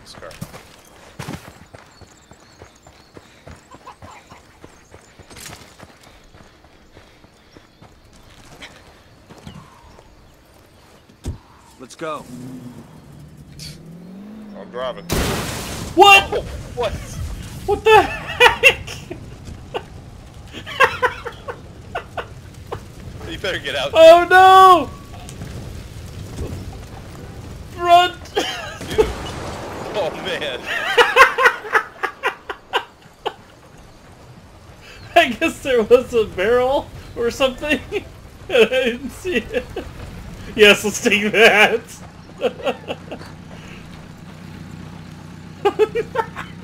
this car. Let's go. I'm driving. What? Oh, what? What the heck? You better get out. Oh no! Run! Dude. Oh man. I guess there was a barrel or something. And I didn't see it. Yes, let's take that.